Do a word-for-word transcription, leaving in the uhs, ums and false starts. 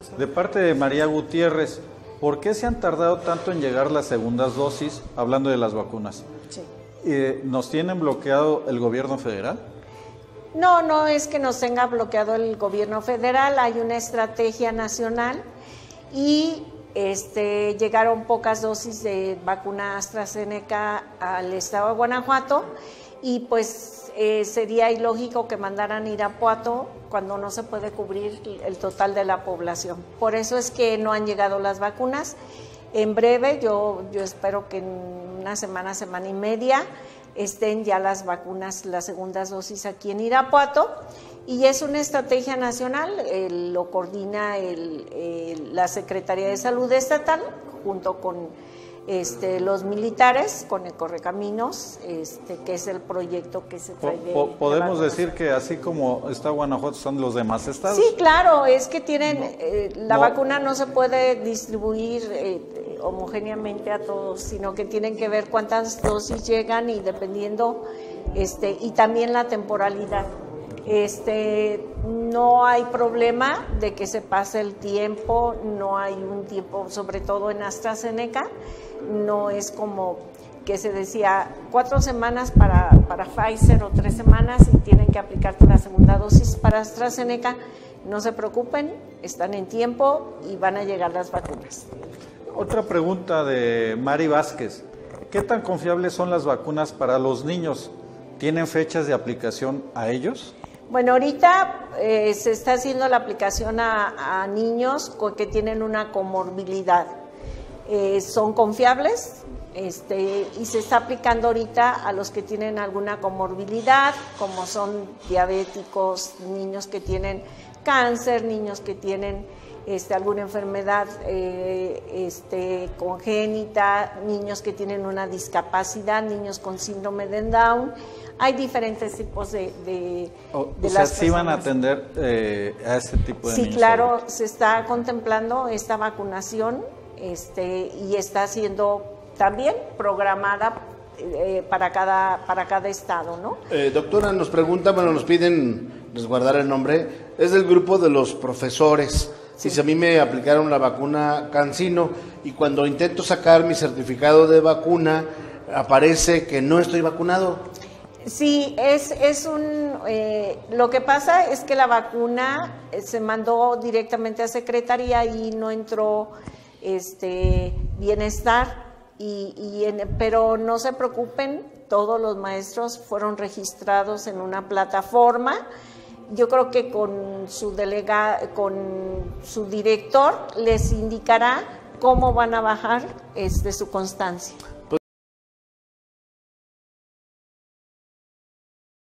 De parte de María Gutiérrez, ¿por qué se han tardado tanto en llegar las segundas dosis, hablando de las vacunas? Sí. Eh, ¿Nos tienen bloqueado el gobierno federal? No, no es que nos tenga bloqueado el gobierno federal, hay una estrategia nacional y este, llegaron pocas dosis de vacuna AstraZeneca al estado de Guanajuato y pues eh, sería ilógico que mandaran Irapuato cuando no se puede cubrir el total de la población. Por eso es que no han llegado las vacunas. En breve, yo, yo espero que en una semana, semana y media, estén ya las vacunas, las segundas dosis aquí en Irapuato, y es una estrategia nacional, eh, lo coordina el, el, la Secretaría de Salud Estatal, junto con este, los militares, con el Correcaminos, este, que es el proyecto que se trae de, po Podemos de decir que así como está Guanajuato, ¿son los demás estados? Sí, claro, es que tienen, no, eh, la no. vacuna no se puede distribuir eh, homogéneamente a todos, sino que tienen que ver cuántas dosis llegan y dependiendo, este, y también la temporalidad. Este, no hay problema de que se pase el tiempo, no hay un tiempo, sobre todo en AstraZeneca, no es como que se decía cuatro semanas para, para Pfizer o tres semanas y tienen que aplicarte la segunda dosis para AstraZeneca. No se preocupen, están en tiempo y van a llegar las vacunas. Otra pregunta de Mari Vázquez. ¿Qué tan confiables son las vacunas para los niños? ¿Tienen fechas de aplicación a ellos? Bueno, ahorita eh, se está haciendo la aplicación a, a niños que tienen una comorbilidad. Eh, son confiables este, y se está aplicando ahorita a los que tienen alguna comorbilidad, como son diabéticos, niños que tienen cáncer, niños que tienen este, alguna enfermedad eh, este, congénita, niños que tienen una discapacidad, niños con síndrome de Down. Hay diferentes tipos de, de, o, de o las sea, ¿sí van a atender eh, a este tipo de sí, niños? Sí, claro, ahorita se está contemplando esta vacunación este, y está siendo también programada eh, para, cada, para cada estado, ¿no? Eh, doctora, nos pregunta, bueno, nos piden resguardar el nombre, es del grupo de los profesores. Sí. Si a mí me aplicaron la vacuna CanSino y cuando intento sacar mi certificado de vacuna, aparece que no estoy vacunado. Sí, es, es un, eh, lo que pasa es que la vacuna se mandó directamente a Secretaría y no entró este, Bienestar, y, y en, pero no se preocupen, todos los maestros fueron registrados en una plataforma. Yo creo que con su delega, con su director les indicará cómo van a bajar este, su constancia.